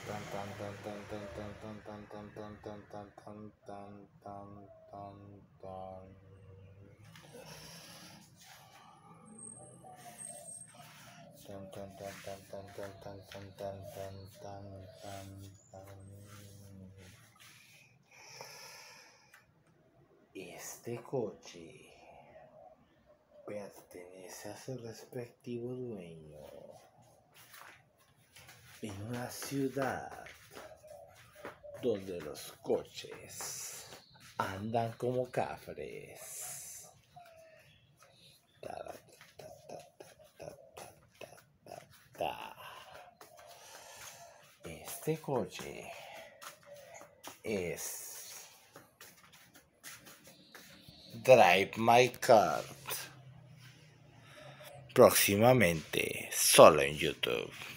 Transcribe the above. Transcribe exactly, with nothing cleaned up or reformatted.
Tan tan tan tan tan tan tan tan tan tan tan tan tan tan tan tan. Tan tan tan tan tan tan tan tan tan tan tan tan tan. Este coche pertenece a su respectivo dueño en una ciudad donde los coches andan como cafres. Ta, ta, ta, ta, ta, ta, ta, ta. Este coche es Drive My Car. Próximamente solo en YouTube.